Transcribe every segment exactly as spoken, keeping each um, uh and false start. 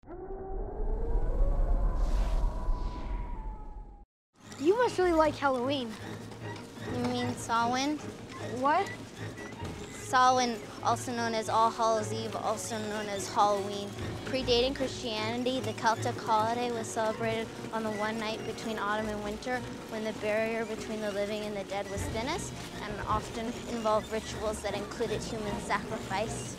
You must really like Halloween. You mean Samhain? What? Samhain, also known as All Hallows Eve, also known as Halloween. Predating Christianity, the Celtic holiday was celebrated on the one night between autumn and winter when the barrier between the living and the dead was thinnest, and often involved rituals that included human sacrifice.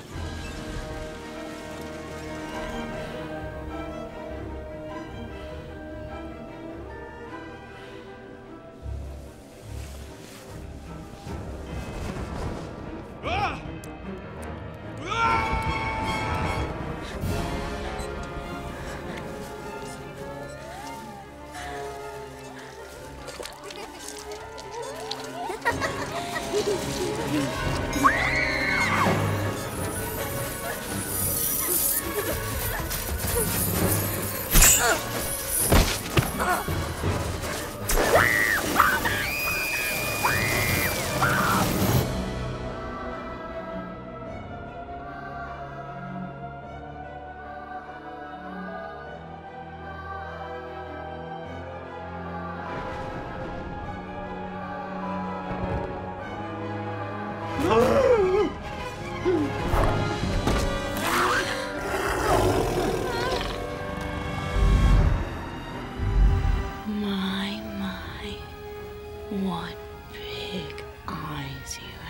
My, my, what big eyes you